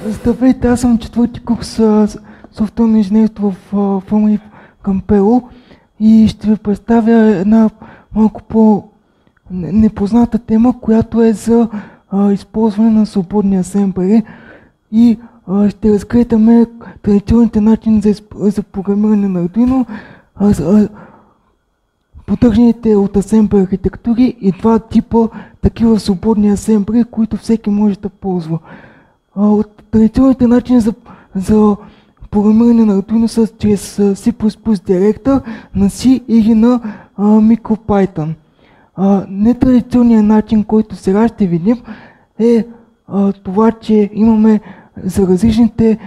Здравейте, аз съм четвърти курс софтуерно инженерство в ФМИ Кампело и ще ви представя една малко по-непозната тема, която е за използване на свободни асемблери и ще разгледаме традиционните начини за програмиране на Arduino, поддържаните от асемблер архитектури и два типа такива свободни асемблери, които всеки може да ползва. От традиционните начини за програмиране на Arduino са чрез C++ Director, на C или на MicroPython. Нетрадиционният начин, който сега ще видим, е това, че имаме за различните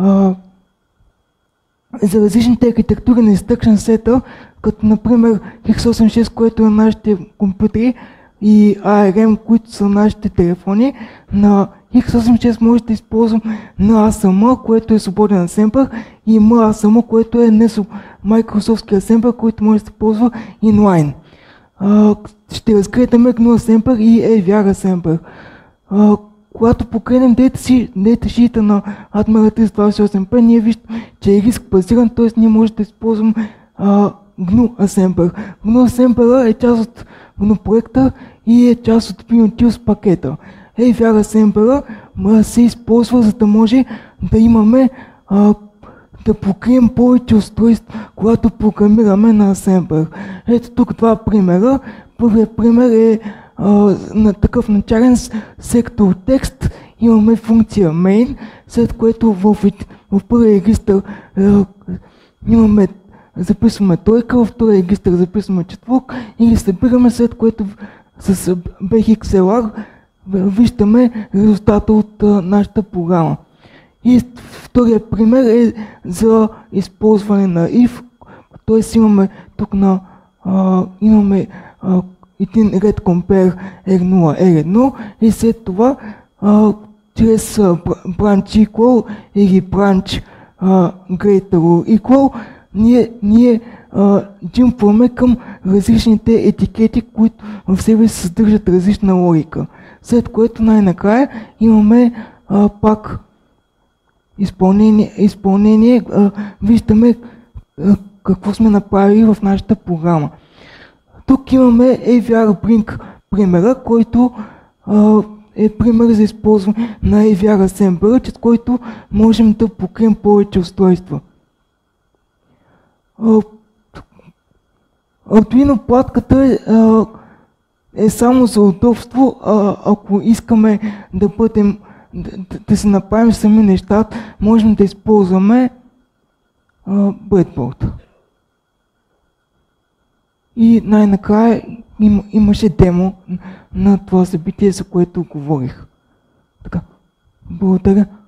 архитектури на instruction сета, като например x86, което е на нашите компютри, и ARM, които са нашите телефони. На x86 може да използвам на ASM, което е свободен асемблер, и MASM, което е не Microsoft асемблер, който може да се ползва inline. Ще разгледаме GNU асемблер и AVR асемблер. Когато погледнем дейташита на Admiral 328P, ние виждаме, че е риск базиран, т.е. ние можем да използваме GNU асемблер. GNU асемблера е част от GNU проекта и е част от Pinutils пакета. AVR асемблера се използва, за да може да имаме да покрием повече устройства, когато програмираме на асемблер. Ето тук два примера. Първият пример е на такъв начален сектор текст. Имаме функция main, след което в първия регистър записваме тройка, във втория регистър записваме четворка и ги събираме, след което с BXLR виждаме резултата от нашата програма. И втория пример е за използване на if, т.е. имаме тук имаме един ред compare R0, R1 и след това чрез branch equal или branch greater or equal ние джимпваме към различните етикети, които в себе си съдържат различна логика. След което най-накрая имаме пак изпълнение, виждаме какво сме направили в нашата програма. Тук имаме AVR Brink примера, който е пример за използване на AVR асемблера, чрез който можем да покрием повече устройства. Arduino платката е само за удобство, ако искаме да си направим сами нещата, можем да използваме Breadboard. И най-накрая имаше демо на това събитие, за което говорих. Така, благодаря.